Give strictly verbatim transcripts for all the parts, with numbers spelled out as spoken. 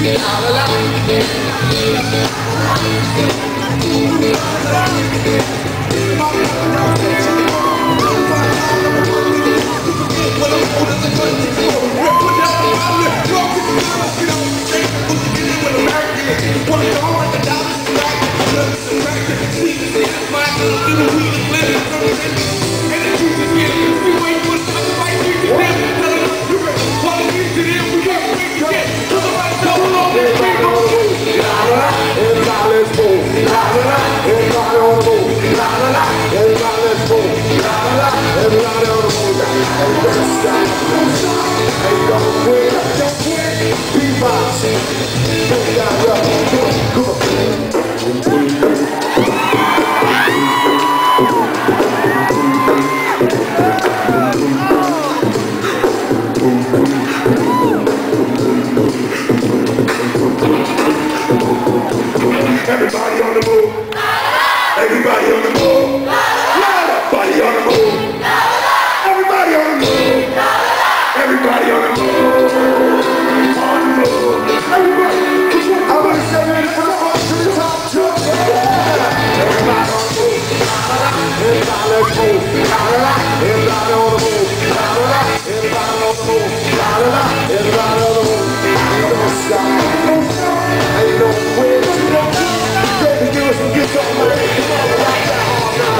Everybody on the move. Everybody on the move. Everybody on the move. Everybody on the move. Everybody on the move. On the move. Everybody. I want to say it from the bottom to the top. Yeah. Everybody on the move. Everybody let's move. Everybody on the move. Everybody on the move. Everybody on the move. Ain't no stop. Ain't no quit. Baby, give us some good talk, man. Come on, rock that hard now.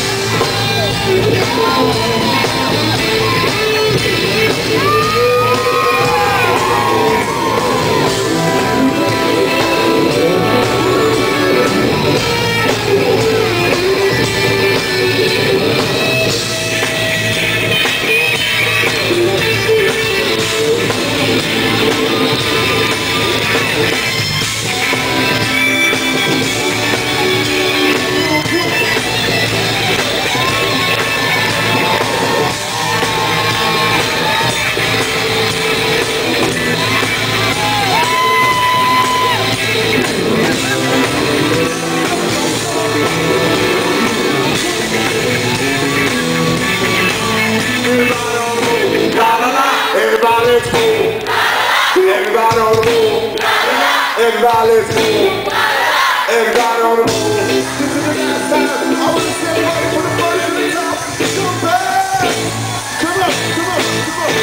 Everybody let's move. Everybody on the move. Everybody let's move. Everybody on the move. This is the last time. I want to say everybody from the first to the top. Come back. Come on, come on, come on.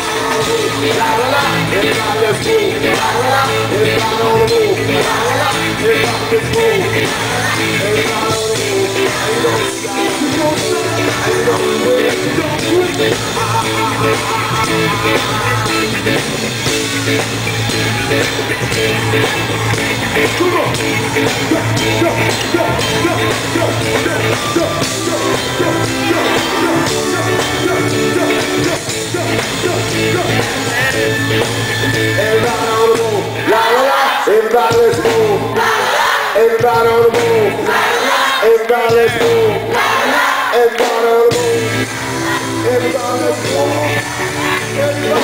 Everybody let's move. Everybody on the move. Everybody let's move. Everybody on the move. Ain't no stop. Ain't no quit. Don't quit. Come on! Go, go, go, go, go, go, go, go, go, go, everybody on the move, la la la. Everybody let's move. Everybody on the move. Everybody let's move. Everybody on the move. Everybody let's move. Everybody.